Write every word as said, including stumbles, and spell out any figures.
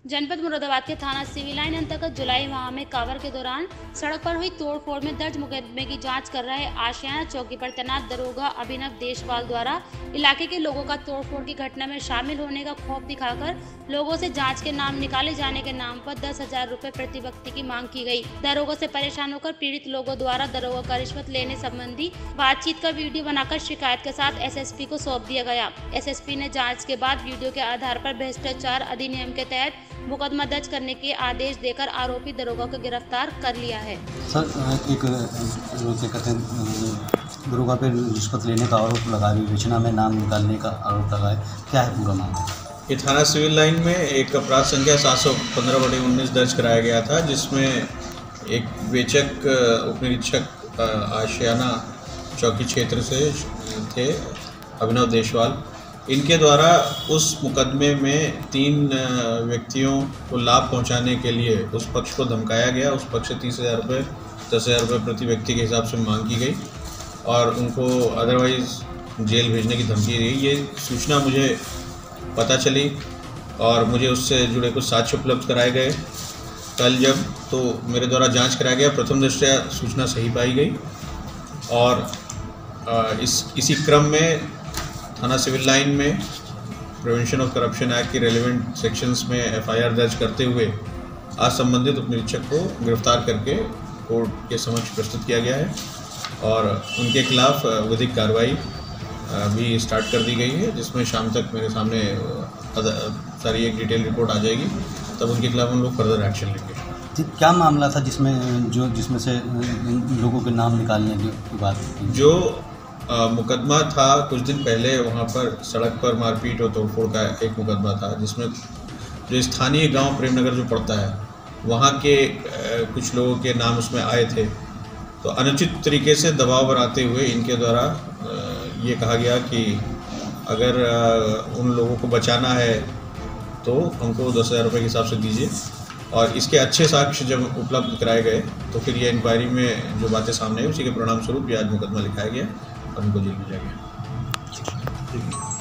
जनपद मुरादाबाद के थाना सिविल लाइन अंतर्गत जुलाई माह में कांवर के दौरान सड़क पर हुई तोड़फोड़ में दर्ज मुकदमे की जांच कर रहे आशियाना चौकी पर तैनात दरोगा अभिनव देशवाल द्वारा इलाके के लोगों का तोड़फोड़ की घटना में शामिल होने का खौफ दिखाकर लोगों से जांच के नाम निकाले जाने के नाम पर दस हजार रूपए प्रति व्यक्ति की मांग की गई। दरोगा से परेशान होकर पीड़ित लोगों द्वारा दरोगा का रिश्वत लेने संबंधी बातचीत का वीडियो बनाकर शिकायत के साथ एस एस पी को सौंप दिया गया। एस एस पी ने जाँच के बाद वीडियो के आधार पर भ्रष्टाचार अधिनियम के तहत मुकदमा दर्ज करने के आदेश देकर आरोपी दरोगा को गिरफ्तार कर लिया है। सर, एक क्या कहते हैं दरोगा पे रिश्वत लेने का आरोप लगा, विवेचना में नाम निकालने का आरोप लगा है, क्या है पूरा मामला? ये थाना सिविल लाइन में एक अपराध संख्या सात सौ पंद्रह बटे उन्नीस दर्ज कराया गया था, जिसमें एक वेचक उप निरीक्षक आशियाना चौकी क्षेत्र से थे अभिनव देशवाल। इनके द्वारा उस मुकदमे में तीन व्यक्तियों को लाभ पहुंचाने के लिए उस पक्ष को धमकाया गया। उस पक्ष से तीस हज़ार रुपये दस हज़ार रुपये प्रति व्यक्ति के हिसाब से मांग की गई और उनको अदरवाइज़ जेल भेजने की धमकी दी। ये सूचना मुझे पता चली और मुझे उससे जुड़े कुछ साक्ष्य उपलब्ध कराए गए। कल जब तो मेरे द्वारा जांच कराया गया, प्रथम दृष्टया सूचना सही पाई गई और इस इसी क्रम में थाना सिविल लाइन में प्रिवेंशन ऑफ करप्शन एक्ट की रेलेवेंट सेक्शंस में एफ आई आर दर्ज करते हुए आज संबंधित उप निरीक्षक को गिरफ्तार करके कोर्ट के समक्ष प्रस्तुत किया गया है और उनके खिलाफ विधिक कार्रवाई भी स्टार्ट कर दी गई है, जिसमें शाम तक मेरे सामने सारी एक डिटेल रिपोर्ट आ जाएगी, तब उनके खिलाफ हम लोग फर्दर एक्शन लेंगे। क्या मामला था जिसमें जो जिसमें से लोगों के नाम निकालने की बात थी? जो आ, मुकदमा था कुछ दिन पहले वहाँ पर सड़क पर मारपीट और तोड़फोड़ का एक मुकदमा था, जिसमें जो स्थानीय गांव प्रेमनगर जो पड़ता है वहाँ के आ, कुछ लोगों के नाम उसमें आए थे। तो अनुचित तरीके से दबाव बनाते हुए इनके द्वारा आ, ये कहा गया कि अगर आ, उन लोगों को बचाना है तो हमको दस हज़ार रुपये के हिसाब से दीजिए और इसके अच्छे साक्ष्य जब उपलब्ध कराए गए तो फिर ये इंक्वायरी में जो बातें सामने आई उसी के परिणाम स्वरूप आज मुकदमा लिखाया गया और उनको जेल भेजा गया।